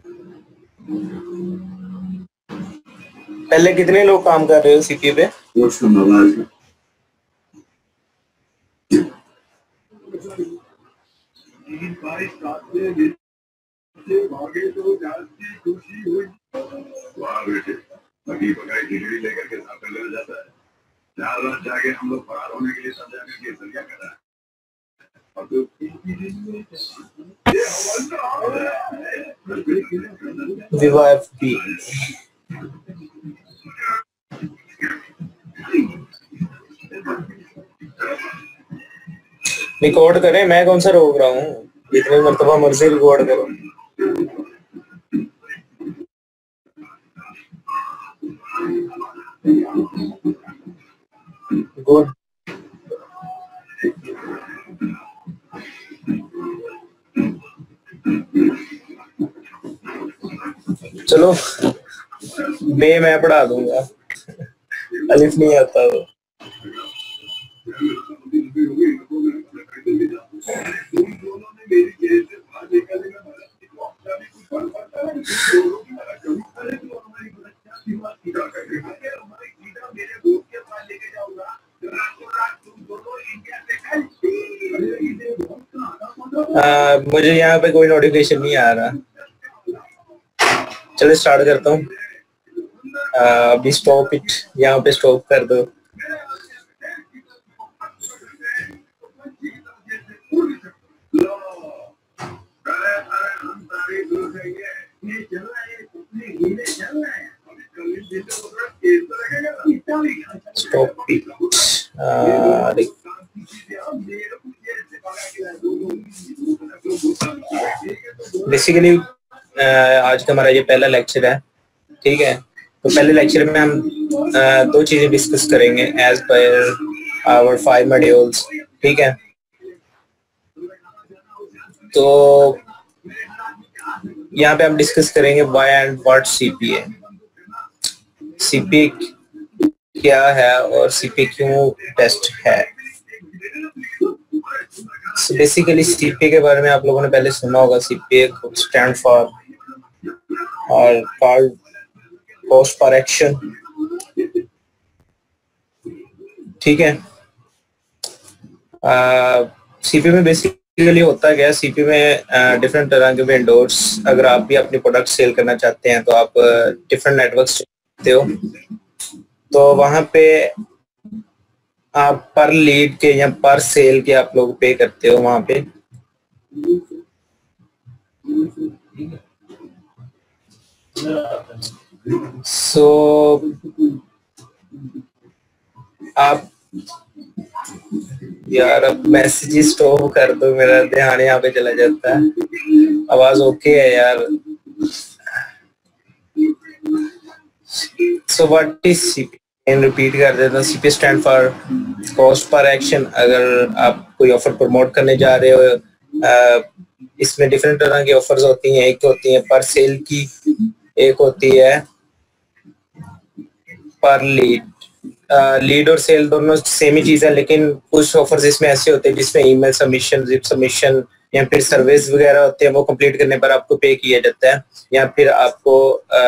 पहले कितने लोग काम कर रहे हो सीपीयू पे? लेकर के साथ ले जाता है। 4 रात जाके हम लोग फरार होने के लिए समझा करके सरिया कर रहा है। विवो एफपी रिकॉर्ड करें, मैं कौन सा रोक रहा हूँ? जितने मर्तबा मर्जी रिकॉर्ड करो। गुड। चलो बे मैं पढ़ा दूंगा, अलिफ नहीं आता तो। मुझे यहाँ पे कोई नोटिफिकेशन नहीं आ रहा। चलो स्टार्ट करता हूँ। अभी स्टॉप इट, यहाँ पे स्टॉप कर दो। Stop it. बेसिकली आज का हमारा ये पहला लेक्चर है, ठीक है। तो पहले लेक्चर में हम दो चीजें डिस्कस करेंगे एज पर आवर 5 मॉड्यूल्स, ठीक है। तो यहाँ पे हम डिस्कस करेंगे why and what CPA, CPA क्या है और सीपीए क्यों बेस्ट है। बेसिकली सीपीए के बारे में आप लोगों ने पहले सुना होगा। सीपीए स्टैंड फॉर और कॉस्ट पर एक्शन, ठीक है। सीपीए में बेसिकली होता क्या है, सीपीए में डिफरेंट तरह के विंडोज, अगर आप भी अपनी प्रोडक्ट सेल करना चाहते हैं तो आप डिफरेंट नेटवर्क्स चाहते हो, तो वहां पे आप पर लीड के या पर सेल के आप लोग पे करते हो वहां पे। आप यार अब मैसेज स्टॉप कर दो, मेरा ध्यान यहाँ पे चला जाता है। आवाज ओके है यार। So what is CPA, repeat कर देता हूँ। CPA stand for cost per action. अगर आप कोई ऑफर प्रमोट करने जा रहे हो, इसमें डिफरेंट तरह की ऑफर्स होती हैं। एक होती है पर सेल की, एक होती है पर लीड। लीड और सेल दोनों सेम ही चीज है, लेकिन कुछ ऑफर्स इसमें ऐसे होते हैं जिसमें ईमेल सबमिशन, जिप सबमिशन या फिर सर्विस वगैरह होते हैं, वो कंप्लीट करने पर आपको पे किया जाता है, या फिर आपको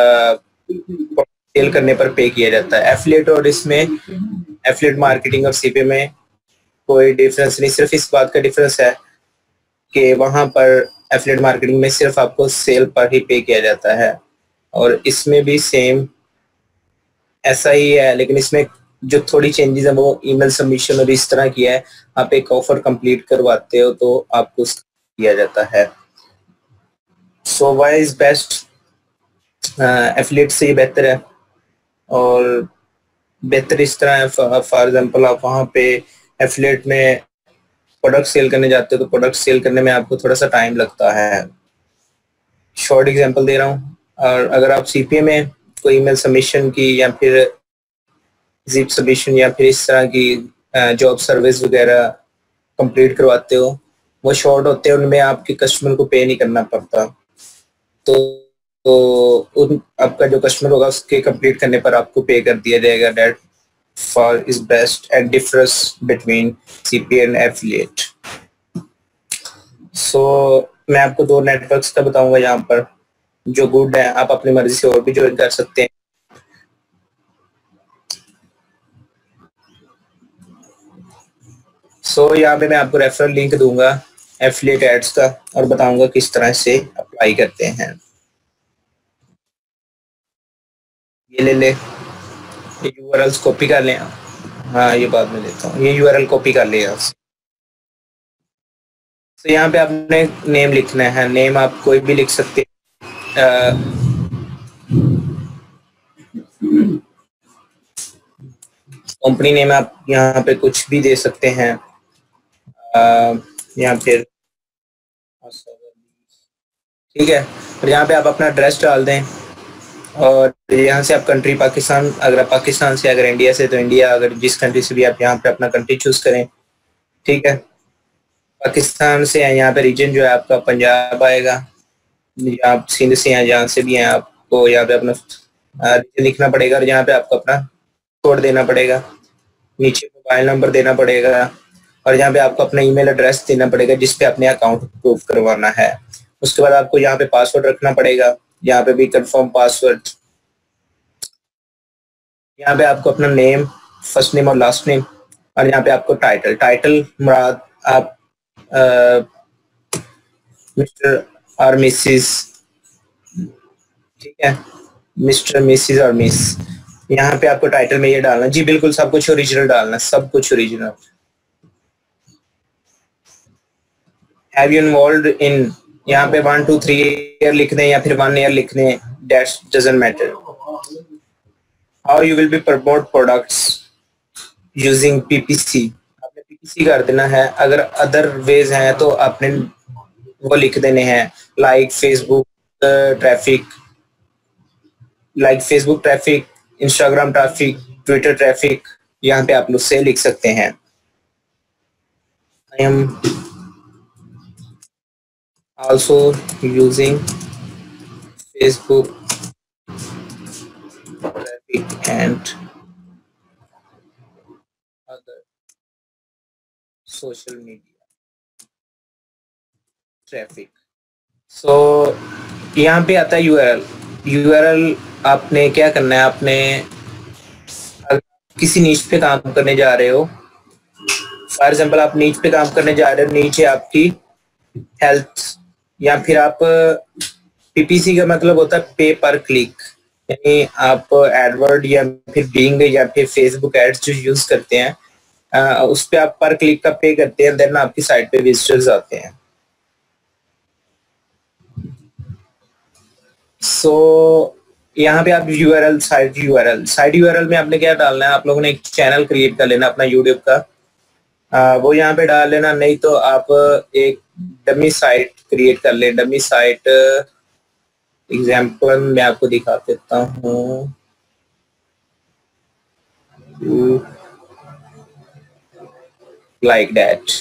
सेल करने पर पे किया जाता है। एफिलिएट और इसमें एफिलिएट मार्केटिंग और सीपीए में कोई डिफरेंस नहीं, सिर्फ इस बात का डिफरेंस है कि वहां पर एफिलिएट मार्केटिंग में सिर्फ आपको सेल पर ही पे किया जाता है, और इसमें भी सेम ऐसा ही है, लेकिन इसमें जो थोड़ी चेंजेस है वो ईमेल सबमिशन और इस तरह की है। आप एक ऑफर कंप्लीट करवाते हो तो आपको किया जाता है। So why is best, affiliate से ही बेहतर है, और बेहतर इस तरह है, फॉर एग्जांपल आप वहां पे एफिलिएट में प्रोडक्ट सेल करने जाते हो तो प्रोडक्ट सेल करने में आपको थोड़ा सा टाइम लगता है। शॉर्ट एग्जांपल दे रहा हूँ। और अगर आप सीपीए में कोई ईमेल सबमिशन की या फिर जिप सबमिशन या फिर इस तरह की जॉब सर्विस वगैरह कंप्लीट करवाते हो, वो शॉर्ट होते हैं, उनमें आपके कस्टमर को पे नहीं करना पड़ता। तो आपका जो कस्टमर होगा उसके कंप्लीट करने पर आपको पे कर दिया जाएगा। That for is best and difference between CPA and affiliate. So मैं आपको दो नेटवर्क्स का बताऊंगा यहाँ पर। जो गुड है आप अपनी मर्जी से और भी ज्वाइन कर सकते हैं। सो यहाँ पे मैं आपको रेफरल लिंक दूंगा एफिलिएट एड्स का और बताऊंगा किस तरह से अप्लाई करते हैं। ये ले ले, ये यूआरएल्स कॉपी कर लें। हाँ ये बाद में लेता हूँ, ये यूआरएल कॉपी कर लिया। तो यहाँ पे आपने नेम लिखना है, नेम आप कोई भी लिख सकते हैं। कंपनी नेम आप यहाँ पे कुछ भी दे सकते हैं, या फिर ठीक है। और यहाँ पे आप अपना एड्रेस डाल दें और यहाँ से आप कंट्री पाकिस्तान, अगर आप पाकिस्तान से, अगर इंडिया से तो इंडिया, अगर जिस कंट्री से भी आप यहाँ पे अपना कंट्री चूज करें। ठीक है, पाकिस्तान से है, यहाँ पे रीजन जो है आपका पंजाब आएगा। आप सिंध से हैं, जहाँ से भी हैं, आपको यहाँ पे अपना रीजन लिखना पड़ेगा और यहाँ पे आपको अपना कोड देना पड़ेगा, नीचे मोबाइल नंबर देना पड़ेगा और यहाँ पे आपको अपना ईमेल एड्रेस देना पड़ेगा जिस पे अपने अकाउंट प्रूफ करवाना है। उसके बाद आपको यहाँ पे पासवर्ड रखना पड़ेगा, यहाँ पे भी कंफर्म पासवर्ड। यहाँ पे आपको अपना नेम, फर्स्ट नेम और लास्ट नेम, और यहाँ पे आपको टाइटल मुराद आप मिस्टर और मिसिस, ठीक है, मिस्टर, मिसिस और मिस। यहाँ पे आपको टाइटल में ये डालना, जी बिल्कुल सब कुछ ओरिजिनल डालना, सब कुछ original. Have you involved in, यहाँ पे 1 2 3 ईयर लिखने या फिर 1 ईयर लिखने, that doesn't matter. How you will be promote products using PPC, आपने पीपीसी कर देना है। अगर अदर वेज हैं तो आपने वो लिख देने हैं, like Facebook traffic, Instagram traffic, Twitter traffic, यहाँ पे आप लोग से लिख सकते हैं। I am also using Facebook traffic and other social media traffic। So यहाँ पे आता है यूआरएल आपने क्या करना है, आपने अगर किसी नीच पे काम करने जा रहे हो, फॉर एग्जाम्पल आप नीच पे काम करने जा रहे हो, नीचे आपकी हेल्थ, या फिर आप पीपीसी का मतलब होता है पे पर क्लिक, यानी आप एडवर्ड या फिर बिंग या फिर फेसबुक एड्स जो यूज करते हैं उस पे आप पर क्लिक का पे करते हैं, देन आपकी साइट पे विजिटर्स आते हैं। सो यहाँ पे आप यूआरएल, साइट यूआरएल में आपने क्या डालना है, आप लोगों ने एक चैनल क्रिएट कर लेना अपना यूट्यूब का, वो यहाँ पे डाल लेना, नहीं तो आप एक डमी साइट क्रिएट कर ले। डमी साइट एग्जाम्पल मैं आपको दिखा देता हूँ, लाइक दैट।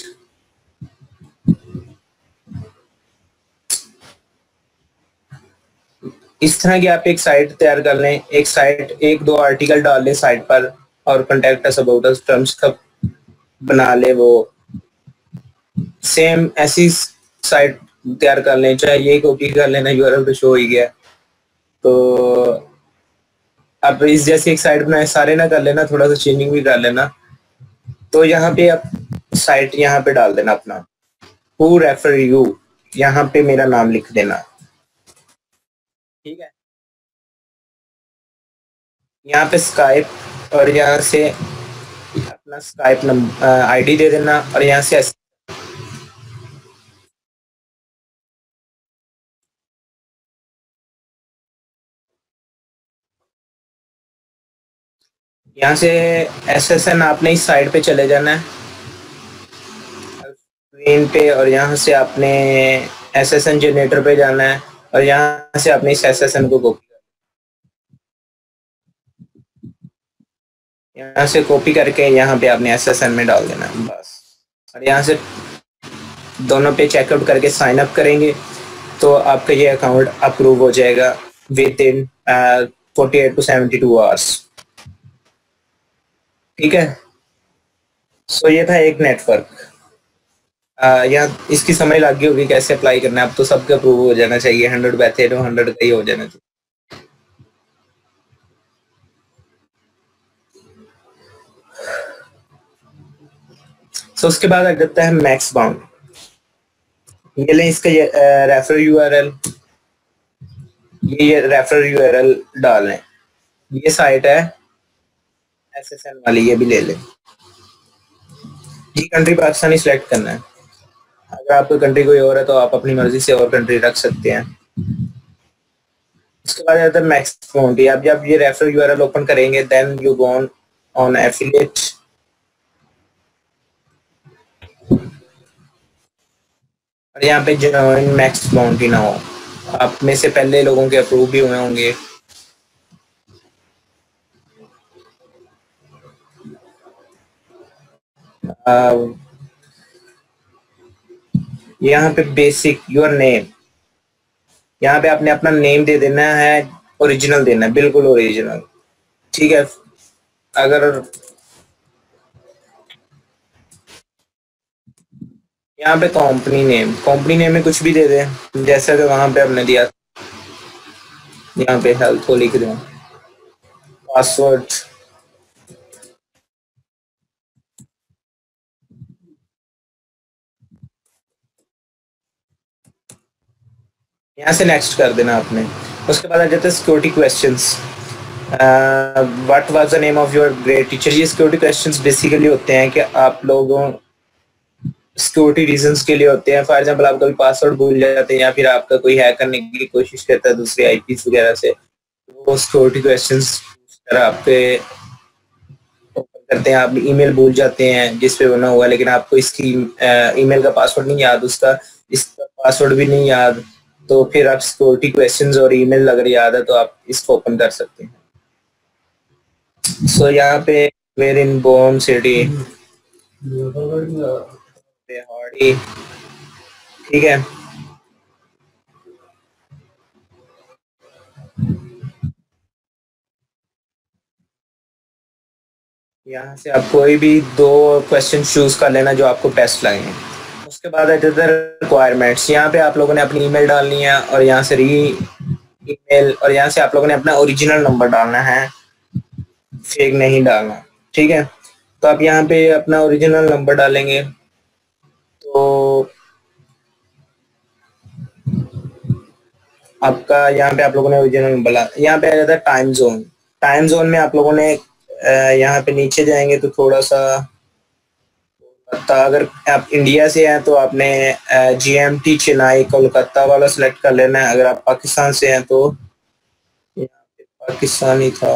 इस तरह की आप एक साइट तैयार कर लें, एक साइट, 1 2 आर्टिकल डाल लें साइट पर और contact us about us terms का बना ले, वो सेम ऐसी साइट तैयार कर लें, चाहे ये कॉपी कर लेना, यूआरएल पे शो हो ही गया। तो आप इस जैसी एक साइट बनाए, सारे ना कर लेना, थोड़ा सा चेंजिंग भी कर लेना। तो यहाँ पे आप साइट यहाँ पे डाल देना अपना, हु रेफर यू, यहाँ पे मेरा नाम लिख देना, ठीक है। यहाँ पे स्काइप और यहाँ से अपना स्काइप नंबर आईडी दे देना और यहाँ से एसएसएन आपने इस साइड पे चले जाना है स्क्रीन पे, और यहाँ से आपने एसएसएन जनरेटर पे जाना है और यहाँ से आपने इस एसएसएन को कॉपी, यहाँ से कॉपी करके यहाँ पे आपने एसएसएन में डाल देना है बस। और यहाँ से दोनों पे चेकआउट करके साइन अप करेंगे तो आपका ये अकाउंट अप्रूव हो जाएगा विद इन 48 to 72 आवर्स, ठीक है। सो ये था एक नेटवर्क। यहाँ इसकी समझ लग गई होगी कैसे अप्लाई करना है। अब तो सबका अप्रूव हो जाना चाहिए, 100 बैठे तो 100 का ही हो जाना चाहिए। सो उसके बाद आ जाता है मैक्स बाउंड। ये लें इसका रेफर यूआरएल, ये रेफर यूआरएल डाल लें। ये साइट है एसएसएन वाली, ये भी ले लें। ये कंट्री पाकिस्तानी सिलेक्ट करना है। अगर आपकी कंट्री कोई और है तो आप अपनी मर्जी से और कंट्री रख सकते हैं। उसके बाद आता है मैक्स बाउंड। आप जब ये रेफर यूआरएल ओपन करेंगे then you go on affiliate, और यहाँ पे जॉइन मैक्स बाउंड्री ना हो। आप में से पहले लोगों के अप्रूव भी हुए होंगे। यहाँ पे बेसिक योर नेम, यहाँ पे आपने अपना नेम दे देना है, ओरिजिनल देना है, बिल्कुल ओरिजिनल। ठीक है। अगर यहाँ पे कंपनी नेम में कुछ भी दे दें, जैसा कि वहां पे हमने दिया, यहाँ पे हेल्थ को लिख दें। पासवर्ड यहाँ से नेक्स्ट कर देना आपने। उसके बाद आ जाता है security questions. What was the name of your great teacher. ये सिक्योरिटी क्वेश्चंस बेसिकली होते हैं कि आप लोगों सिक्योरिटी रीजंस के लिए होते हैं। फॉर एग्जांपल आप कभी पासवर्ड भूल जाते हैं या फिर आपका कोई हैक करने की कोशिश करता है दूसरे आईपीस वगैरह से, वो सिक्योरिटी क्वेश्चंस आपके करते हैं। आप ईमेल भूल जाते हैं जिस पे बना हुआ, लेकिन आपको इसकी ईमेल का पासवर्ड नहीं याद, उसका इसका पासवर्ड भी नहीं याद, तो फिर आप सिक्योरिटी क्वेश्चंस और ईमेल अगर याद है तो आप इसको ओपन कर सकते हैं। सो यहाँ पे वेयर इन बोर्न सिटी, ठीक है। यहाँ से आप कोई भी 2 क्वेश्चन चूज कर लेना जो आपको बेस्ट लगे। उसके बाद है रिक्वायरमेंट्स। यहाँ पे आप लोगों ने अपनी ईमेल डालनी है और यहाँ से ईमेल, और यहाँ से आप लोगों ने अपना ओरिजिनल नंबर डालना है, फेक नहीं डालना। ठीक है। तो आप यहाँ पे अपना ओरिजिनल नंबर डालेंगे तो आपका यहाँ पे आप लोगों ने ओरिजिनल नंबर, यहाँ पे आ जाता है टाइम जोन। टाइम जोन में आप लोगों ने यहाँ पे नीचे जाएंगे तो थोड़ा सा, तो अगर आप इंडिया से हैं तो आपने जीएमटी चेन्नई कोलकाता वाला सिलेक्ट कर लेना है। अगर आप पाकिस्तान से हैं तो यहाँ पे पाकिस्तानी था,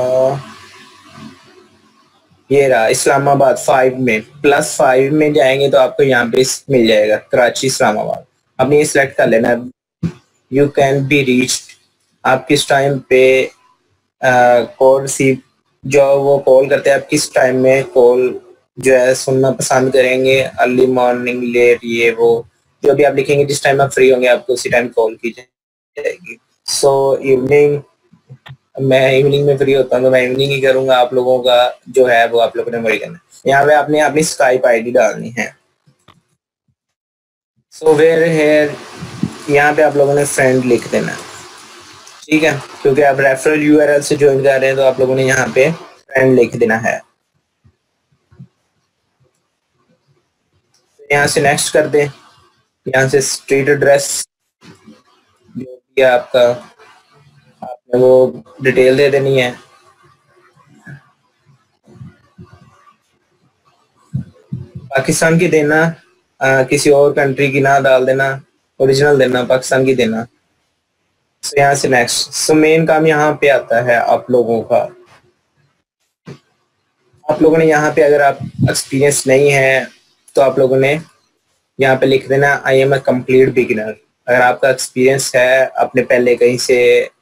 ये रहा इस्लामाबाद 5 में, +5 में जाएंगे तो आपको यहाँ पे मिल जाएगा कराची इस्लामाबाद। आपने ये सिलेक्ट कर लेना है। यू कैन बी रीच्ड, आप किस टाइम पे कॉल रिसीव, जो वो कॉल करते हैं आप किस टाइम में कॉल जो है सुनना पसंद करेंगे, अर्ली मॉर्निंग, लेट, ये वो जो भी आप लिखेंगे जिस टाइम आप फ्री होंगे आपको उसी टाइम कॉल की जाएगी। सो इवनिंग, मैं इवनिंग में फ्री होता हूँ तो मैं इवनिंग ही करूंगा। आप लोगों का जो है वो आप लोगों ने वही करना है। यहाँ पे आपने अपनी स्काइप आईडी डालनी है। सो वेयर हेयर, यहाँ पे आप लोगों ने फ्रेंड लिख देना है। ठीक है, क्योंकि आप रेफरल यूआरएल से ज्वाइन कर रहे हैं तो आप लोगों ने यहाँ पे फ्रेंड लिख देना है। यहाँ से नेक्स्ट कर दें। यहाँ से स्ट्रीट एड्रेस जो भी है आपका, आपने वो डिटेल दे देनी है। पाकिस्तान की देना, किसी और कंट्री की ना डाल देना, ओरिजिनल देना, पाकिस्तान की देना। तो यहाँ से नेक्स्ट। सो मेन काम यहाँ पे आता है आप लोगों का। आप लोगों ने यहाँ पे अगर आप एक्सपीरियंस नहीं है तो आप लोगों ने यहाँ पे लिख देना I am a complete beginner. अगर आपका एक्सपीरियंस है, आपने पहले कहीं से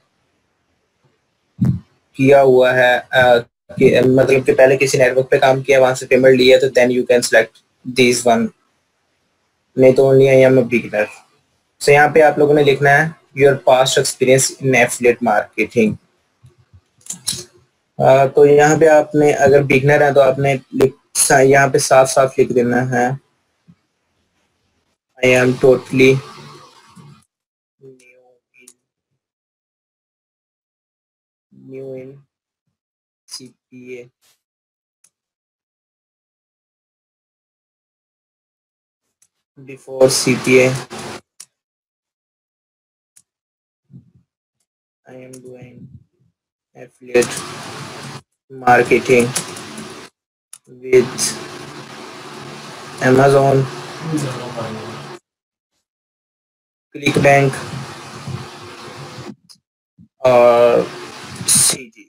किया हुआ है, मतलब कि पहले किसी नेटवर्क पे काम किया, वहां से पेमेंट लिया, तो then you can select this one, नहीं तो only I am a beginner. So यहाँ पे आप लोगों ने लिखना है your past experience in affiliate marketing. तो यहाँ पे आपने अगर बिगनर है तो आपने यहाँ पे साफ साफ लिख देना है I am totally new in CPA. Before CPA, I am doing affiliate marketing with Amazon, ClickBank और CG।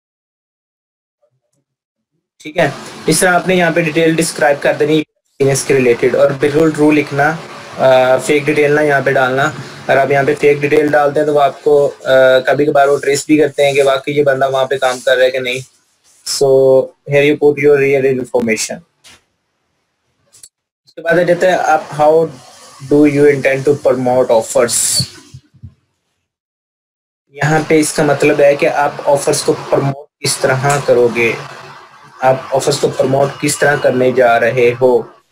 ठीक है, इस तरह आपने यहाँ पे डिटेल डिस्क्राइब कर देनी बिजनेस के रिलेटेड, और बिल्कुल ट्रू लिखना, फेक डिटेल ना यहाँ पे डालना। अगर आप यहाँ पे फेक डिटेल डालते हैं तो वो आपको कभी कभार वो ट्रेस भी करते हैं कि वाकई ये बंदा वहाँ पे काम कर रहा है कि नहीं। So here you put your real information. उसके बाद आ जाता है आप how do you intend to promote offers. यहाँ पे इसका मतलब है कि आप ऑफर्स को प्रमोट किस तरह करोगे, आप ऑफर्स को प्रमोट किस तरह करने जा रहे हो।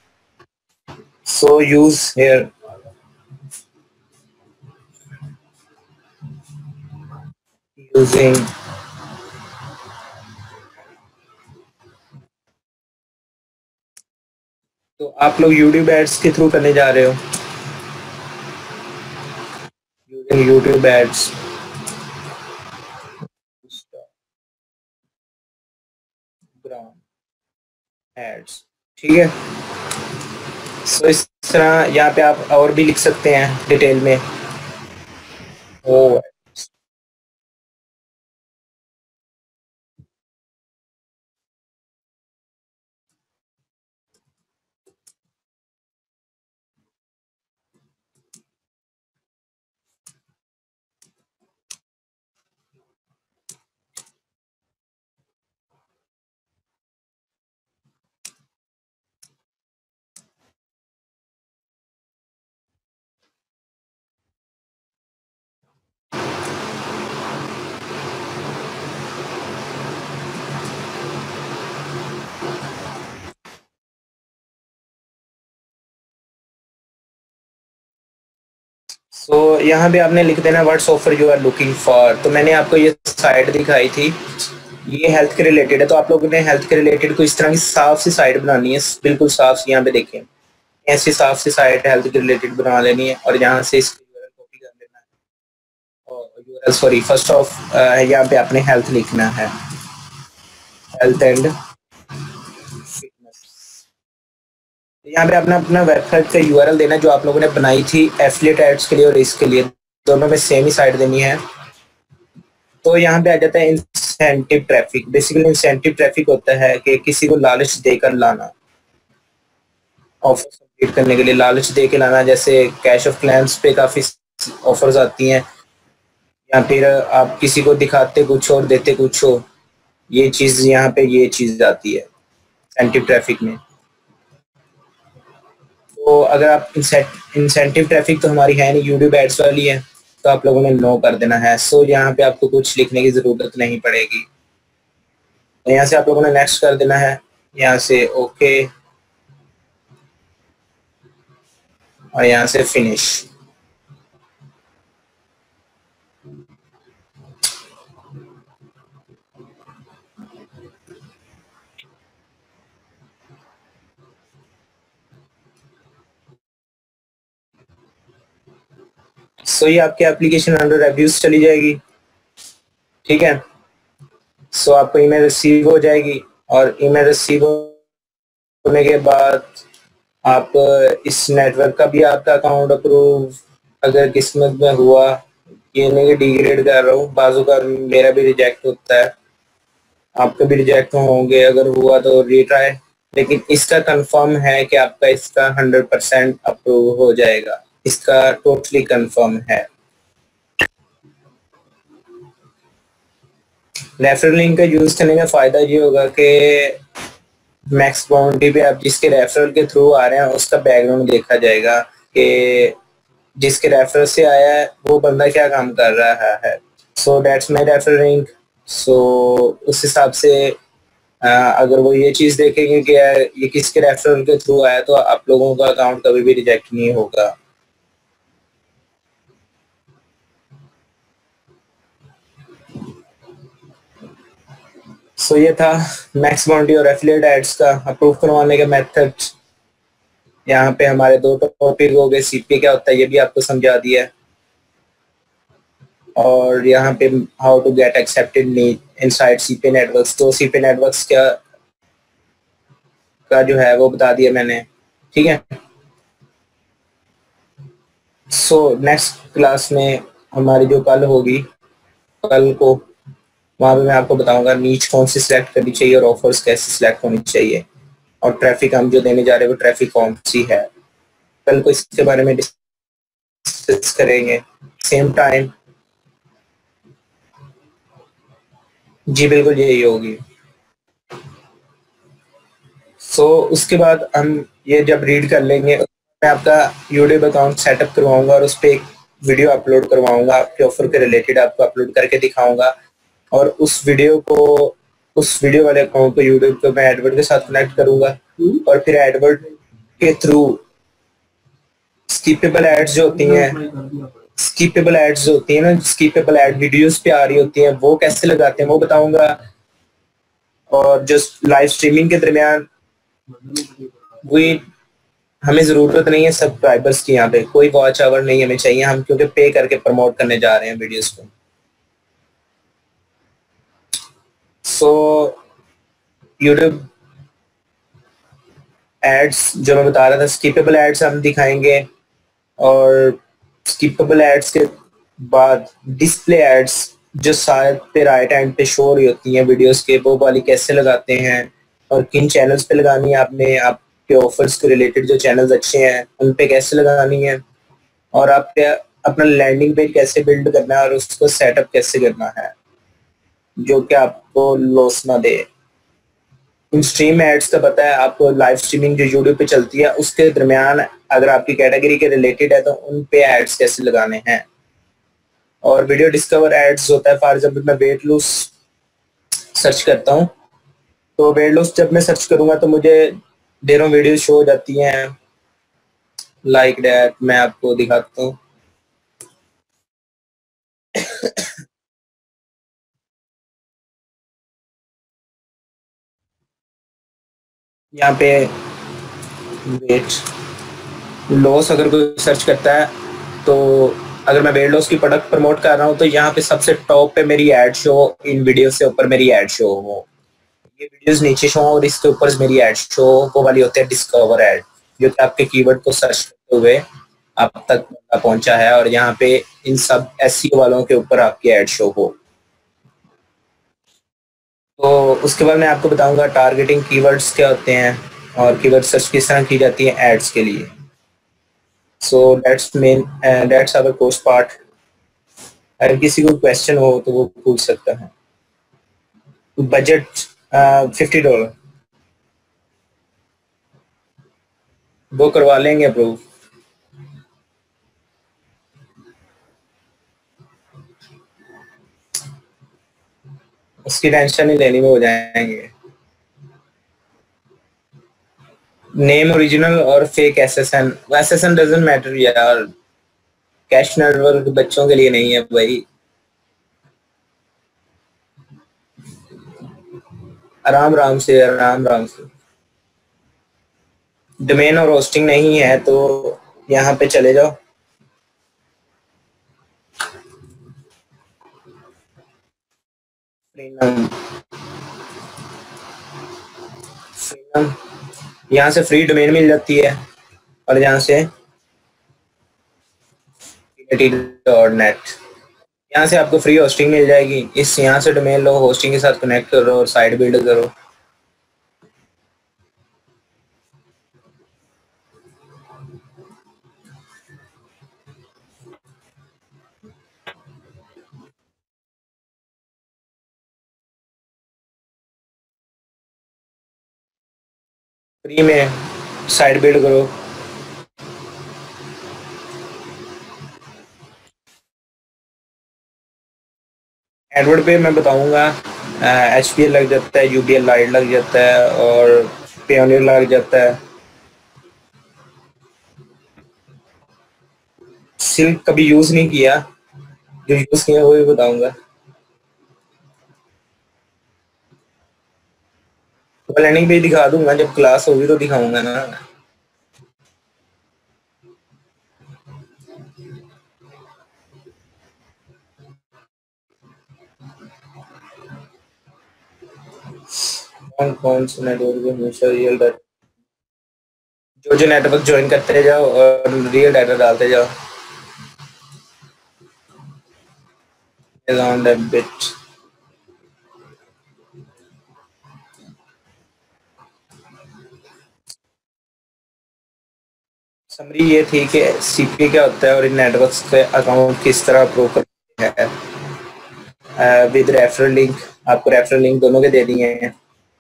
सो यूज हियर यूजिंग तो आप लोग यूट्यूब एड्स के थ्रू करने जा रहे हो, यूजिंग यूट्यूब एड्स, एड्स। ठीक है, सो इस तरह यहाँ पे आप और भी लिख सकते हैं डिटेल में। ओ सो यहाँ पे आपने लिख देना what's offer you are looking for. तो मैंने आपको ये साइट दिखाई थी, ये हेल्थ के रिलेटेड है, तो आप लोगों ने हेल्थ के रिलेटेड को इस तरह की साफ सी साइट बनानी है, बिल्कुल साफ। यहाँ पे देखें, ऐसी साफ सी साइट हेल्थ के रिलेटेड बना लेनी है, और यहाँ से इसकी यूआरएल कॉपी कर लेना है, और यूआरएल सॉरी फर्स्ट ऑफ यहाँ पे आपने हेल्थ लिखना है, हेल्थ एंड यहाँ पे आपने अपना वेबसाइट का यूआरएल देना है जो आप लोगों ने बनाई थी एफिलिएट एड्स के लिए और इसके लिए, दोनों में सेम ही साइट देनी है। तो यहाँ पे आ जाता है incentive traffic. Basically incentive traffic होता है कि किसी को लालच देकर लाना, ऑफर कंप्लीट करने के लिए लालच दे के लाना। जैसे कैश ऑफ क्लेम्स पे काफी ऑफर्स आती हैं, या फिर आप किसी को दिखाते कुछ और देते कुछ हो, ये चीज यहाँ पे ये चीज आती है इंसेंटिव ट्रैफिक में। तो अगर आप इंसेंटिव ट्रैफिक तो हमारी है नहीं, यूट्यूब एड्स वाली है, तो आप लोगों ने नो कर देना है। सो यहाँ पे आपको कुछ लिखने की जरूरत नहीं पड़ेगी। तो यहाँ से आप लोगों ने नेक्स्ट कर देना है, यहाँ से ओके, और यहाँ से फिनिश। सो ये आपके एप्लीकेशन अंडर रिव्यूज चली जाएगी। ठीक है, सो आपको ईमेल रिसीव हो जाएगी, और ईमेल रिसीव होने के बाद आप इस नेटवर्क का भी आपका अकाउंट अप्रूव अगर किस्मत में हुआ, ये नहीं कि डिग्रेड कर रहा हूँ, बाजू का मेरा भी रिजेक्ट होता है, आपके भी रिजेक्ट होंगे, अगर हुआ तो रीट्राई। लेकिन इसका कंफर्म है कि आपका इसका 100% अप्रूव हो जाएगा, इसका टोटली कंफर्म है। रेफरल लिंक का यूज करने का फायदा ये होगा कि मैक्स बाउंड्री पे आप जिसके रेफरल के थ्रू आ रहे हैं उसका बैकग्राउंड देखा जाएगा कि जिसके रेफरल से आया है वो बंदा क्या काम कर रहा है। So that's my referral link. So उस हिसाब से अगर वो ये चीज देखेंगे कि ये किसके रेफरल के थ्रू आया, तो आप लोगों का अकाउंट कभी भी रिजेक्ट नहीं होगा। सो ये था मैक्स बाउंड्री और एफिलिएट एड्स का अप्रूव करवाने का मेथड। यहाँ पे हमारे दो टॉपिक हो गए, सीपीए क्या होता है ये भी आपको समझा दिया है, और यहाँ पे how to get accepted inside CPA networks. तो सीपीए नेटवर्क्स क्या का जो है वो बता दिया मैंने, ठीक है। सो नेक्स्ट क्लास में हमारी जो कल होगी, कल को वहां पे मैं आपको बताऊंगा नीच कौन सी सिलेक्ट करनी चाहिए और ऑफर्स कैसे सिलेक्ट होनी चाहिए, और ट्रैफिक हम जो देने जा रहे हैं वो ट्रैफिक कौन सी है। कल को इसके बारे में डिस्कस करेंगे सेम टाइम। जी बिल्कुल यही होगी। सो उसके बाद हम ये जब रीड कर लेंगे, मैं आपका यूट्यूब अकाउंट सेटअप करवाऊंगा और उस पर एक वीडियो अपलोड करवाऊंगा आपके ऑफर के रिलेटेड, आपको अपलोड करके दिखाऊंगा, और उस वीडियो वाले अकाउंट को यूट्यूब पे मैं एडवर्ड के साथ कनेक्ट करूंगा, और फिर एडवर्ड के थ्रू स्किपेबल एड्स जो होती हैं, स्किपेबल एड्स जो होती है ना, स्किपेबल एड वीडियोस पे आ रही होती हैं, वो कैसे लगाते हैं वो बताऊंगा। और जो लाइव स्ट्रीमिंग के दरमियान वही हमें जरूरत नहीं है सब्सक्राइबर्स की, यहाँ पे कोई वॉच आवर नहीं हमें चाहिए, हम क्योंकि पे करके प्रमोट करने जा रहे हैं वीडियोस को। सो यूट्यूब एड्स जो मैं बता रहा था, स्किपेबल एड्स हम दिखाएंगे, और स्किपेबल एड्स के बाद डिस्प्ले एड्स जो साइड पे राइट हैंड पे शो हो रही होती हैं वीडियोस के, वो वाली कैसे लगाते हैं और किन चैनल्स पे लगानी है आपने, आपके ऑफर्स के रिलेटेड जो चैनल्स अच्छे हैं उन पे कैसे लगानी है, और आप अपना लैंडिंग पेज कैसे बिल्ड करना है और उसको सेटअप कैसे करना है जो कि आपको लॉस ना दे। इन स्ट्रीम एड्स का पता है आपको, लाइव स्ट्रीमिंग जो यूट्यूब पे चलती है उसके दरमियान अगर आपकी कैटेगरी के रिलेटेड है तो उन पे एड्स कैसे लगाने हैं। और वीडियो डिस्कवर एड्स होता है, फॉर एग्जाम्पल मैं वेट लूज सर्च करता हूँ, तो वेट लॉस जब मैं सर्च करूंगा तो मुझे ढेरों वीडियो शो हो जाती हैं लाइक दैट। मैं आपको दिखाता हूँ। यहाँ पे वेट लॉस अगर कोई सर्च करता है, तो अगर मैं वेट लॉस की प्रोडक्ट प्रमोट कर रहा हूँ तो यहाँ पे सबसे टॉप पे मेरी एड शो, इन वीडियो से ऊपर मेरी एड शो हो, ये वीडियोस नीचे शो और इसके ऊपर मेरी एड शो, वो वाली होती है डिस्कवर एड, जो कि आपके कीवर्ड को सर्च करते हुए आप तक पहुंचा है, और यहाँ पे इन सब एसईओ वालों के ऊपर आपकी एड शो हो। तो उसके बाद मैं आपको बताऊंगा टारगेटिंग कीवर्ड्स क्या होते हैं और कीवर्ड सर्च किस तरह की जाती है एड्स के लिए। So that's our course part. अगर किसी को क्वेश्चन हो तो वो पूछ सकता है। बजट $50 वो करवा लेंगे अप्रूव। उसकी टेंशन नहीं लेनी, वो हो जाएंगे। नेम ओरिजिनल और fake SSN, SSN doesn't matter यार, कैश नेटवर्क बच्चों के लिए नहीं है भाई। आराम आराम से, आराम आराम से। डोमेन और होस्टिंग नहीं है तो यहाँ पे चले जाओ। यहाँ से फ्री डोमेन मिल जाती है, और यहाँ से net, यहाँ से आपको फ्री होस्टिंग मिल जाएगी। इस यहाँ से डोमेन लो, होस्टिंग के साथ कनेक्ट करो और साइट बिल्ड करो। फ्री में साइट बिल्ड करो। एडवर्ड पे मैं बताऊंगा, HPL लग जाता है, UBL लाइट लग जाता है, और पेयोनियर लग जाता है। सिल्क कभी यूज नहीं किया, जो यूज किया वो भी बताऊंगा। लर्निंग भी दिखा दूंगा, जब क्लास होगी तो दिखाऊंगा ना। कौन कौन से नेटवर्क में हमेशा रियल डाटा, जो जो नेटवर्क ज्वाइन करते जाओ और रियल डाटा डालते जाओ। Around a bit. समरी ये थी कि सीपीए क्या होता है और इन नेटवर्क्स के अकाउंट किस तरह अप्रूव करते हैं। विद रेफरल लिंक, आपको रेफरल लिंक दोनों के दे दिए हैं।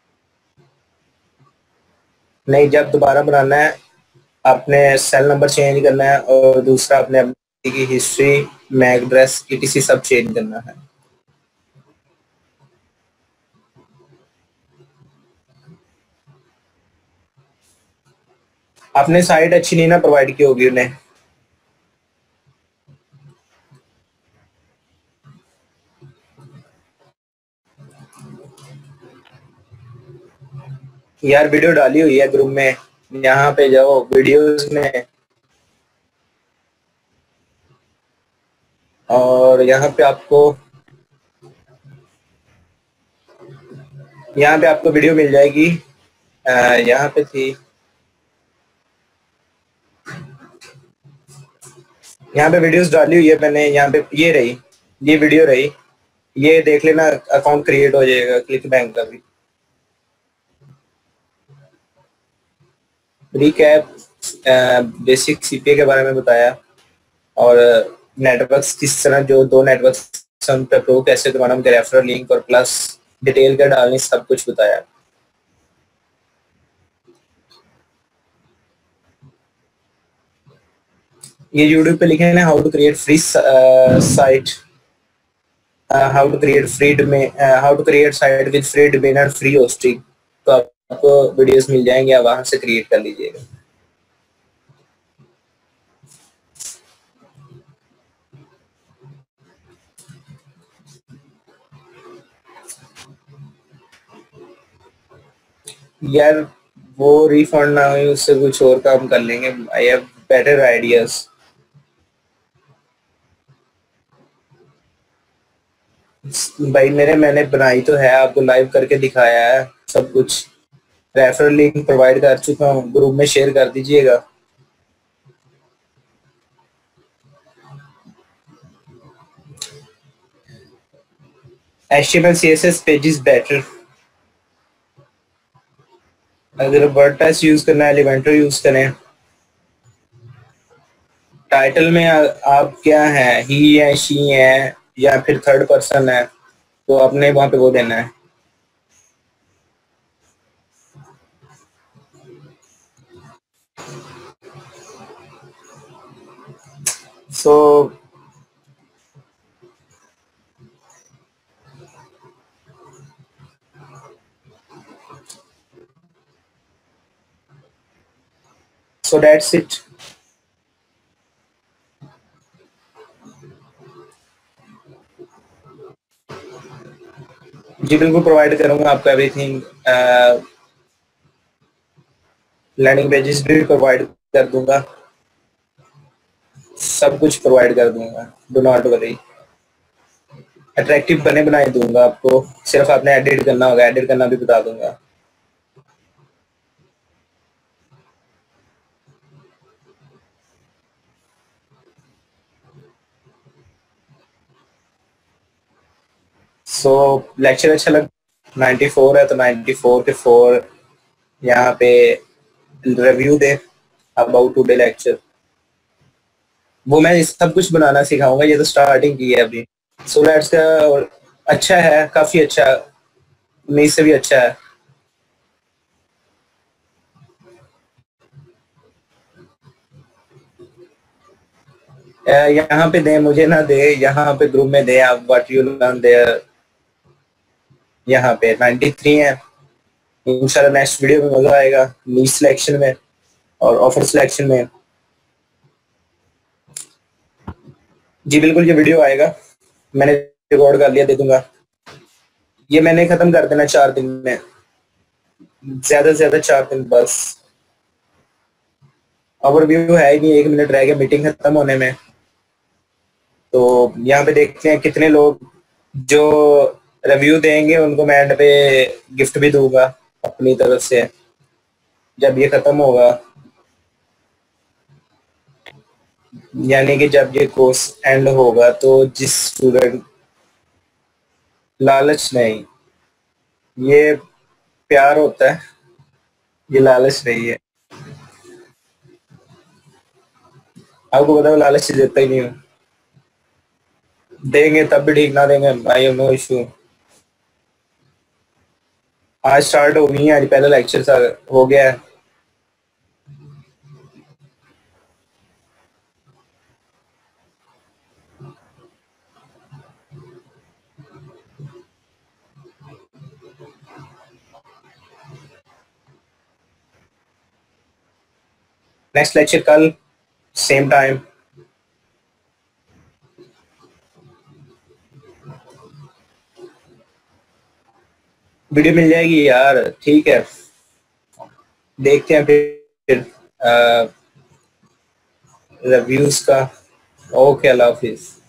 नहीं, जब दोबारा बनाना है आपने सेल नंबर चेंज करना है और दूसरा अपने की हिस्ट्री, मैक एड्रेस, ईटीसी सब चेंज करना है। आपने साइट अच्छी नहीं ना प्रोवाइड की होगी उन्हें। यार वीडियो डाली हुई है ग्रुप में, यहाँ पे जाओ वीडियोस में, और यहाँ पे आपको वीडियो मिल जाएगी। यहाँ पे थी, यहाँ पे वीडियोस डाली हुई है मैंने। यहाँ पे ये रही, ये वीडियो रही, ये देख लेना, अकाउंट क्रिएट हो जाएगा क्लिक बैंक का भी। रिकैप, बेसिक सीपीए के बारे में बताया, और नेटवर्क्स किस तरह, जो दो नेटवर्क्स उन पे अप्रूव कैसे करवाना, उनके रेफरल लिंक और प्लस डिटेल का डालनी, सब कुछ बताया। ये यूट्यूब पे लिखे हैं ना, how to create free site, how to create free domain, how to create site with free domain और फ्री होस्टिंग, तो आपको वीडियोस मिल जाएंगे, आप वहां से क्रिएट कर लीजिएगा। यार वो रिफंड ना हुई, उससे कुछ और काम कर लेंगे। I have better ideas. भाई मैंने बनाई तो है, आपको लाइव करके दिखाया है सब कुछ। रेफरल लिंक प्रोवाइड कर चुका हूँ, ग्रुप में शेयर कर दीजिएगा। HTML CSS pages better. अगर वर्डप्रेस यूज करना है, एलिमेंटर यूज करें। टाइटल में आप क्या है, ही है, शी है, या फिर थर्ड पर्सन है, तो आपने वहां पे वो देना है। So that's it. जी बिल्कुल प्रोवाइड करूंगा आपको एवरीथिंग। लैंडिंग पेजेस भी प्रोवाइड कर दूंगा, सब कुछ प्रोवाइड कर दूंगा, डू नॉट वरी। अट्रैक्टिव बने बनाए दूंगा आपको, सिर्फ आपने एडिट करना होगा, एडिट करना भी बता दूंगा। सो लेक्चर अच्छा लग, 94 है तो 94 के 4 यहाँ पे रिव्यू दे अबाउट टुडे लेक्चर। वो मैं सब कुछ बनाना सिखाऊंगा, ये तो स्टार्टिंग की है अभी। सो लेट्स का अच्छा है, काफी अच्छा, उम्मीद से भी अच्छा है। यहाँ पे दे, मुझे ना दे, यहाँ पे ग्रुप में दे आप, व्हाट यू लर्न देयर। यहाँ पे 93 है। इंशाल्लाह नेक्स्ट वीडियो में मजा आएगा, नीच सिलेक्शन में और ऑफर सिलेक्शन में। जी बिल्कुल, ये वीडियो आएगा, मैंने रिकॉर्ड कर लिया, दे दूंगा। ये मैंने खत्म कर देना 4 दिन में। ज्यादा से ज्यादा 4 दिन बस। ओवरव्यू है ही नहीं, 1 मिनट रह गया मीटिंग खत्म होने में। तो यहाँ पे देखते हैं कितने लोग जो रिव्यू देंगे, उनको मैं एंड पे गिफ्ट भी दूंगा अपनी तरफ से जब ये खत्म होगा, यानी कि जब ये कोर्स एंड होगा। तो जिस स्टूडेंट, लालच नहीं, ये प्यार होता है, ये लालच नहीं है। आपको पता है, लालच से देता ही नहीं हूँ। देंगे तब भी ठीक, ना देंगे आई हैव नो इशू। आज स्टार्ट हो गई है, आज पहला लेक्चर हो गया है। नेक्स्ट लेक्चर कल सेम टाइम। वीडियो मिल जाएगी यार, ठीक है। देखते हैं फिर रिव्यूज का। ओके, अल्लाह हाफिज।